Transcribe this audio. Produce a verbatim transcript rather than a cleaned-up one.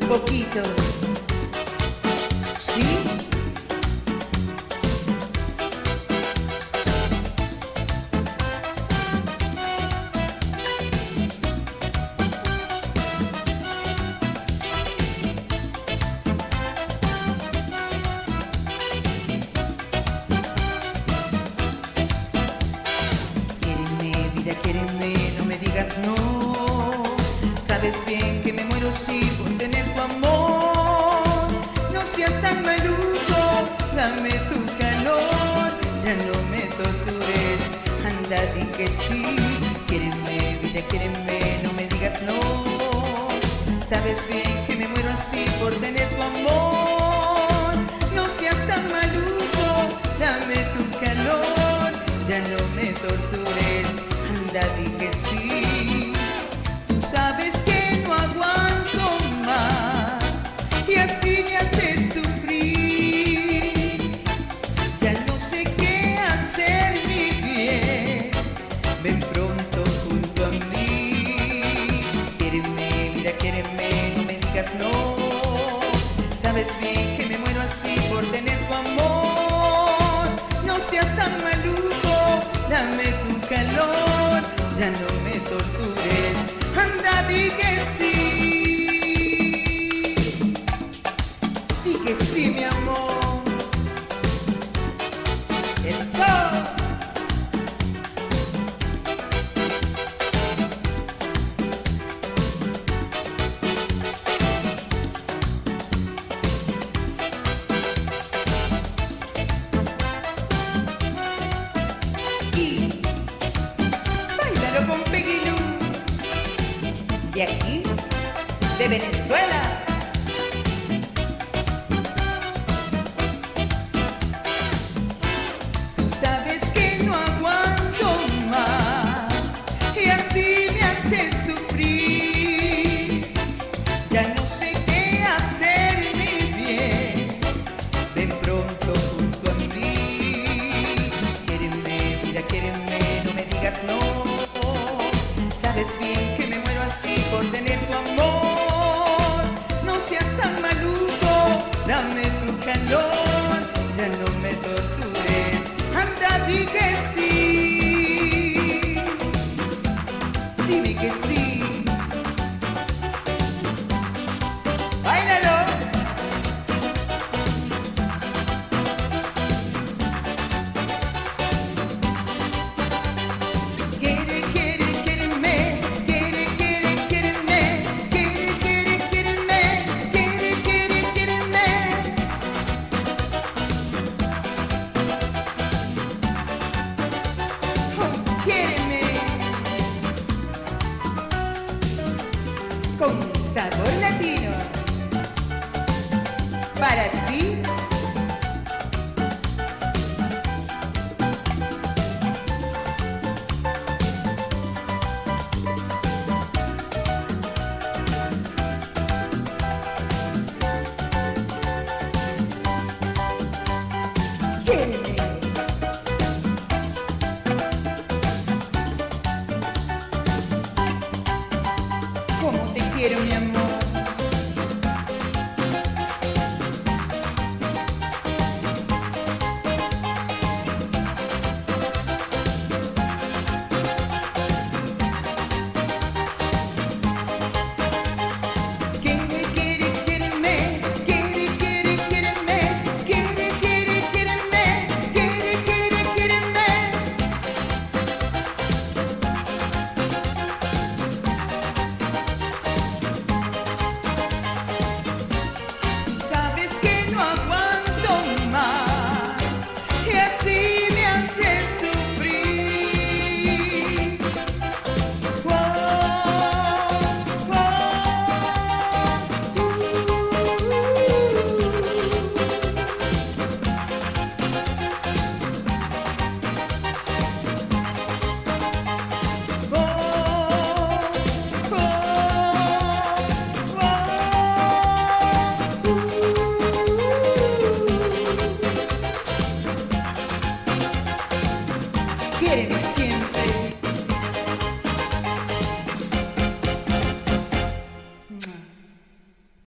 poquito. ¿Sí? Quiéreme, vida, quiéreme, no me digas no. Sabes bien que me muero sí por tener tu amor. No seas tan maluco, dame tu calor. Ya no me tortures, anda di que sí. Quiéreme, vida, quiéreme, no me digas no. Sabes bien que me muero así por tener tu amor. No seas tan maluco, dame tu calor. Ya no me tortures, anda di que sí. Tú sabes que no aguanto más y así me haces sufrir. Ya no sé qué hacer, mi bien. Ven pronto junto a mí. Quiéreme, mira, quiéreme, no me digas no. Sabes bien que me muero así por tener tu amor. No seas tan maluco, dame tu calor. Ya no me tortures, anda di que sí. Di que sí, mi amor. Eso. Y báilalo con Peggy Lou. De aquí, de Venezuela. Tú sabes que no aguanto más y así me haces sufrir. Ya no sé qué hacer, mi bien. Ven pronto junto a mí. Quiéreme, mira, quiéreme, no me digas no. Sabes bien que me muero así por tener tu amor. No seas tan maluco, dame tu calor. Ya no me tortures, anda di que sí. Dime que sí. Báilalo. Quiere, quiere, quiéreme, quiere, quiere, quiéreme, quiere, quiere, quiéreme, quiere, quiere, quiéreme. Oh, quiéreme. Con sabor latino. Para ti. Quiéreme. Como te quiero, mi amor. Quiere, quiere, quiéreme, quiere, quiere, quiéreme, quiere, quiere, quiéreme, quiere, quiere, quiéreme. Tú sabes que no aguanto más y así me haces sufrir. Oh, oh, Quiéreme siempre.